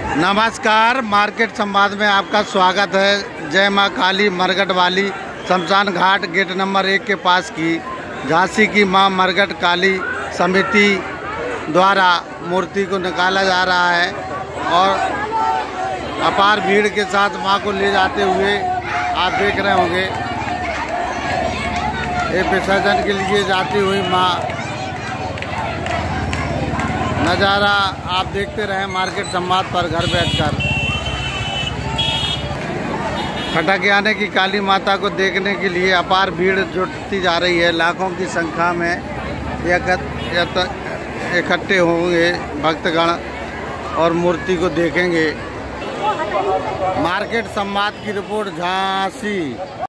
नमस्कार, मार्केट संवाद में आपका स्वागत है। जय मां काली मरघट वाली शमशान घाट गेट नंबर 1 के पास की झांसी की मां मरघट काली समिति द्वारा मूर्ति को निकाला जा रहा है और अपार भीड़ के साथ मां को ले जाते हुए आप देख रहे होंगे। ये विसर्जन के लिए जाती हुई मां नज़ारा आप देखते रहें मार्केट संवाद पर घर बैठकर। खटकयाने की काली माता को देखने के लिए अपार भीड़ जुटती जा रही है। लाखों की संख्या में इकट्ठे होंगे भक्तगण और मूर्ति को देखेंगे। मार्केट संवाद की रिपोर्ट झांसी।